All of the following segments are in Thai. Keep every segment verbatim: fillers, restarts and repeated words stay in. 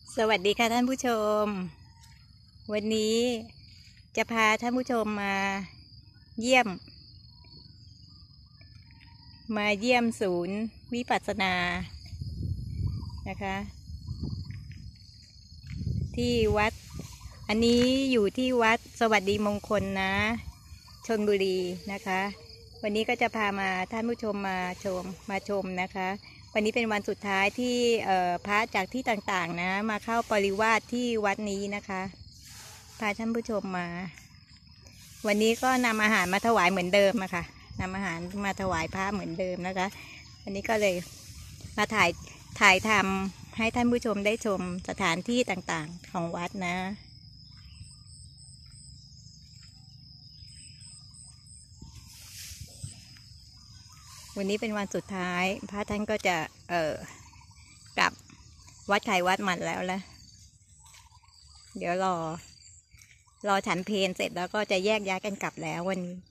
สวัสดีค่ะท่านผู้ชมวันนี้จะพาท่านผู้ชมมาเยี่ยมมาเยี่ยมศูนย์วิปัสสนานะคะที่วัดอันนี้อยู่ที่วัดสวัสดีมงคลนะชลบุรีนะคะวันนี้ก็จะพามาท่านผู้ชมมาชมมาชมนะคะวันนี้เป็นวันสุดท้ายที่พระจากที่ต่างๆนะมาเข้าปริวาสที่วัดนี้นะคะพาท่านผู้ชมมาวันนี้ก็นำอาหารมาถวายเหมือนเดิมอะค่ะนำอาหารมาถวายพระเหมือนเดิมนะคะวันนี้ก็เลยมาถ่ายถ่ายทำให้ท่านผู้ชมได้ชมสถานที่ต่างๆของวัดนะวันนี้เป็นวันสุดท้ายพระท่านก็จะเอ่อกลับวัดไข่วัดมันแล้วละเดี๋ยวรอรอฉันเพลเสร็จแล้วก็จะแยกย้ายกันกลับแล้ววันนี้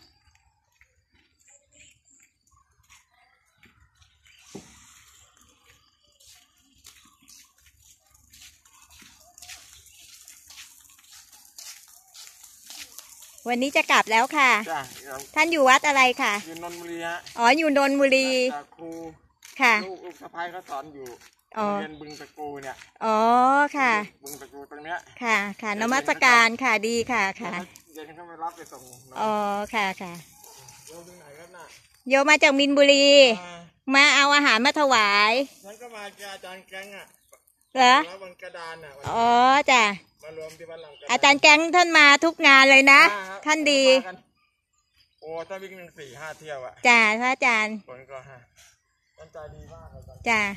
วันนี้จะกลับแล้วค่ะท่านอยู่วัดอะไรค่ะอยู่นนทบุรีฮะอ๋ออยู่นนทบุรีครูค่ะลูกลูกสะพ้ายเขาสอนอยู่เรียนบึงตะกูเนี่ยอ๋อค่ะบึงตะกูตรงเนี้ยค่ะค่ะนมัสการค่ะดีค่ะค่ะเย็นเขาไปรับไปส่งอ๋อค่ะค่ะโยมที่ไหนครับน่ะโยมมาจากมินบุรีมาเอาอาหารมาถวายฉันก็มาอาจารย์แก๊งอ่ะเหรอแล้วบนกระดานอ่ะอ๋อจ้ะมารวมที่บ้านหลังอาจารย์แก๊งท่านมาทุกงานเลยนะท่านดีโอ้ถ้าวิ่งหนึ่งสี่ห้าเที่ยวอ่ะจ้าพระอาจารย์ผลก็ฮะท่านใจดีมากเลยจ้า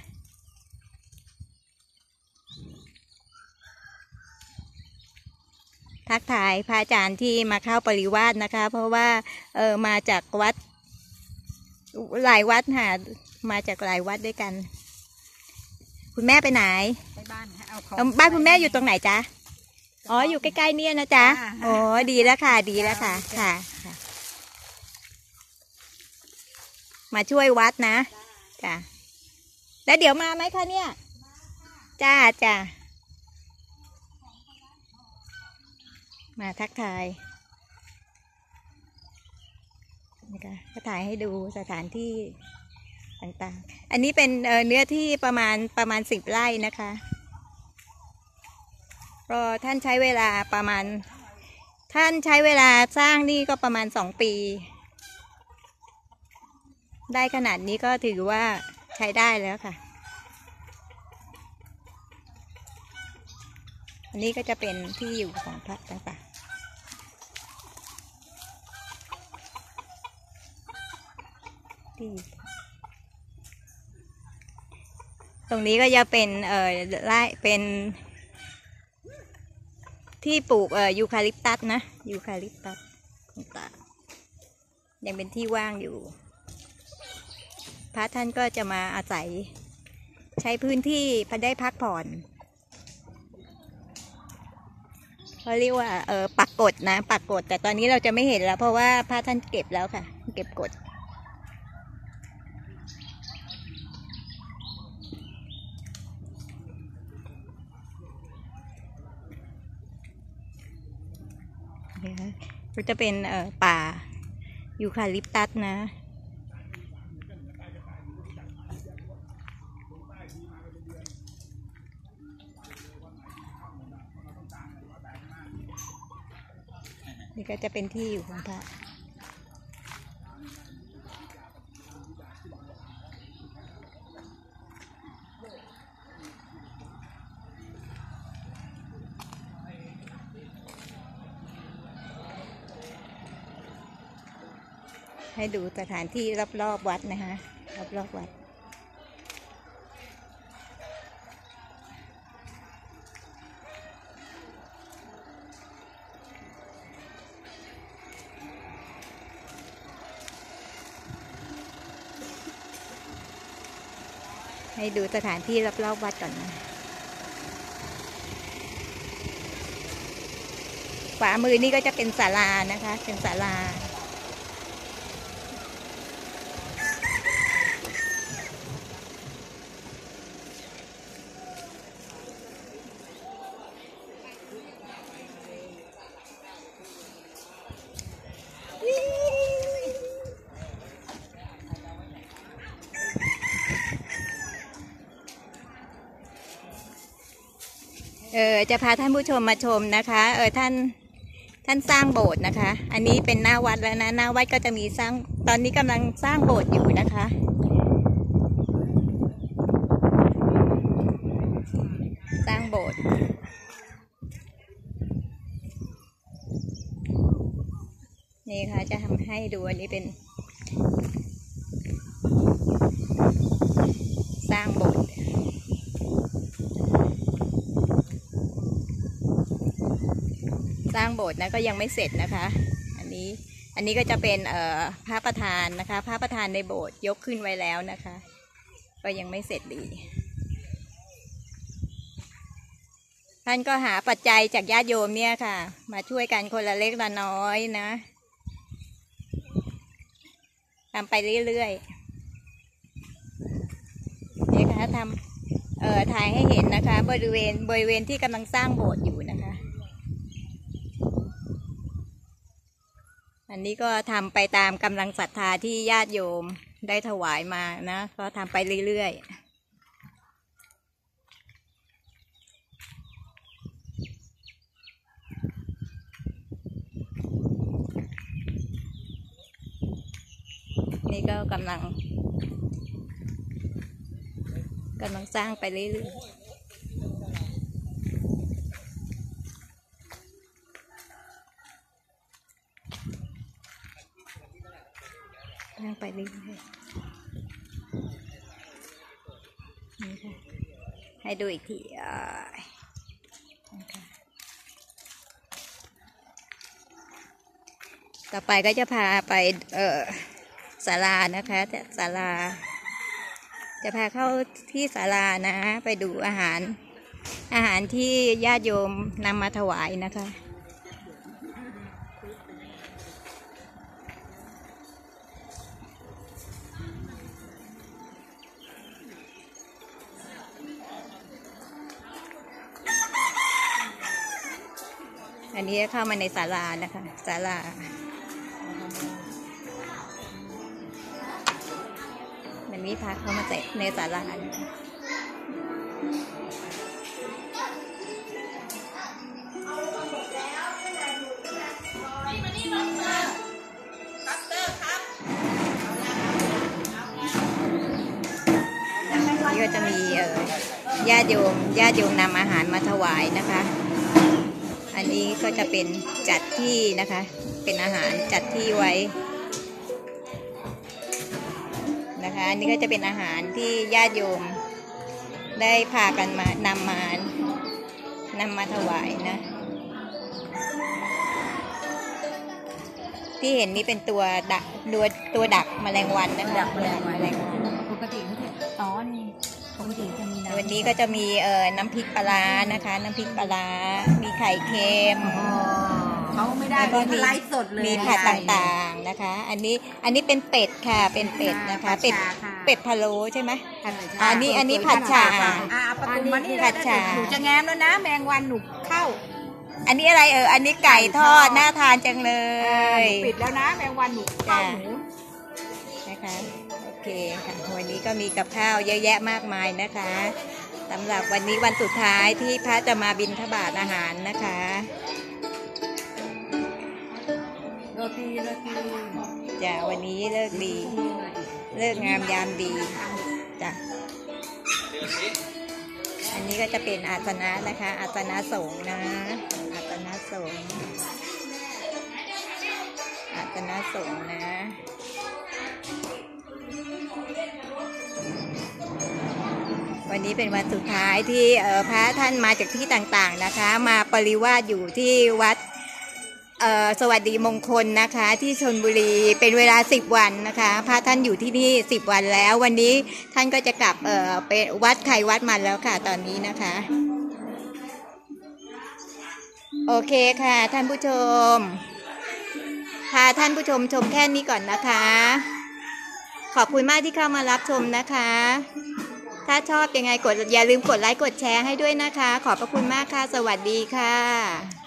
ทักทายพระอาจารย์ที่มาเข้าปริวาสนะคะเพราะว่าเออมาจากวัดหลายวัดค่ะมาจากหลายวัดด้วยกันคุณแม่ไปไหนไปบ้านเอาของบ้านคุณแม่อยู่ตรงไหนจ๊ะอ๋ออยู่ใกล้ๆเนี่ยนะจ๊ะโอ้ดีแล้วค่ะดีแล้วค่ะค่ะมาช่วยวัดนะจ้ะแล้วเดี๋ยวมาไหมคะเนี่ยจ้าจ้ามาทักทายนะคะก็ถ่ายให้ดูสถานที่ต่างๆอันนี้เป็นเนื้อที่ประมาณประมาณสิบไร่นะคะก็ท่านใช้เวลาประมาณท่านใช้เวลาสร้างนี่ก็ประมาณสองปีได้ขนาดนี้ก็ถือว่าใช้ได้แล้วค่ะอันนี้ก็จะเป็นที่อยู่ของพระต่างๆที่ตรงนี้ก็จะเป็นเอ่อไร่เป็นที่ปลูกเอ่อยูคาลิปตัสนะยูคาลิปตัสต่างๆยังเป็นที่ว่างอยู่พระท่านก็จะมาอาศัยใช้พื้นที่พอได้พักผ่อนเขาเรียกว่าเออปักกฎนะปักกฎแต่ตอนนี้เราจะไม่เห็นแล้วเพราะว่าพระท่านเก็บแล้วค่ะเก็บกฎก็จะเป็นเอ่อป่ายูคาลิปตัสนะนี่ก็จะเป็นที่อยู่ของพระให้ดูสถานที่รอบๆวัดนะคะรอบๆวัดให้ดูสถานที่รอบๆวัดก่อนนะขวามือนี่ก็จะเป็นศาลานะคะเป็นศาลา อเออจะพาท่านผู้ชมมาชมนะคะเออท่านท่านสร้างโบสถ์นะคะอันนี้เป็นหน้าวัดแล้วนะหน้าวัดก็จะมีสร้างตอนนี้กำลังสร้างโบสถ์อยู่นะคะสร้างโบสถ์นี่ค่ะจะทำให้ดูอันนี้เป็นสร้างโบสถ์สร้างโบสถ์นะก็ยังไม่เสร็จนะคะอันนี้อันนี้ก็จะเป็นเอ่อพระประธานนะคะพระประธานในโบสถ์ยกขึ้นไว้แล้วนะคะก็ยังไม่เสร็จดีท่านก็หาปัจจัยจากญาติโยมเนี่ยค่ะมาช่วยกันคนละเล็กละน้อยนะทำไปเรื่อยๆนี่ค่ะทำเอ่อถ่ายให้เห็นนะคะบริเวณบริเวณที่กำลังสร้างโบสถ์อยู่นะคะอันนี้ก็ทำไปตามกำลังศรัทธาที่ญาติโยมได้ถวายมานะก็ทำไปเรื่อยๆนี่ก็กำลังกำลังสร้างไปเรื่อยๆสร้างไปเรื่อยๆนี่ค่ะให้ดูอีกทีอ่าต่อไปก็จะพาไปเอ่อศาลานะคะแต่ศาลาจะพาเข้าที่ศาลานะไปดูอาหารอาหารที่ญาติโยมนำมาถวายนะคะอันนี้เข้ามาในศาลานะคะศาลามันมีพาเข้ามาในศาลานะคะนี่ก็จะมีเอ่อญาติโยมญาติโยมนำอาหารมาถวายนะคะอันนี้ก็จะเป็นจัดที่นะคะเป็นอาหารจัดที่ไว้นะคะอันนี้ก็จะเป็นอาหารที่ญาติโยมได้พากันมานำมานำมาถวายนะที่เห็นนี่เป็นตัวดักตัวตัวดักแมลงวันนะคะดักแมลงวันปกติเขาจะอ๋อนี่ปกติจะมีวันนี้ก็จะมีเอ่อน้ำพริกปลานะคะน้ำพริกปลามีไข่เค็มเขาไม่ได้ก็มีไลฟ์สดเลยมีผัดต่างๆนะคะอันนี้อันนี้เป็นเป็ดค่ะเป็นเป็ดนะคะเป็ดเป็ดพะโล้ใช่ไหมอันนี้อันนี้ผัดฉ่าอันนี้ผัดฉ่าหนูจะแง้มแล้วนะแมงวันหนูเข้าอันนี้อะไรเอออันนี้ไก่ทอดน่าทานจังเลยปิดแล้วนะแมงวันหนูเข้าหนูนะคะโอเคค่ะวันนี้ก็มีกับข้าวเยอะแยะมากมายนะคะสำหรับวันนี้วันสุดท้ายที่พระจะมาบิณฑบาตอาหารนะคะโรตีโรตีจ้ะวันนี้เลิกดีเลิกงามยามดีจ้ะอันนี้ก็จะเป็นอาสนะนะคะอาสนะสงฆ์นะอาสนะสงฆ์อาสนะสงฆ์นะวันนี้เป็นวันสุดท้ายที่พระท่านมาจากที่ต่างๆนะคะมาปริวาสอยู่ที่วัดสวัสดีมงคลนะคะที่ชลบุรีเป็นเวลาสิบวันนะคะพระท่านอยู่ที่นี่สิบวันแล้ววันนี้ท่านก็จะกลับเอ่อไปวัดใครวัดมันแล้วค่ะตอนนี้นะคะโอเคค่ะท่านผู้ชมพาท่านผู้ชมชมแค่นี้ก่อนนะคะขอบคุณมากที่เข้ามารับชมนะคะถ้าชอบยังไงกดอย่าลืมกดไลค์กดแชร์ให้ด้วยนะคะขอบพระคุณมากค่ะสวัสดีค่ะ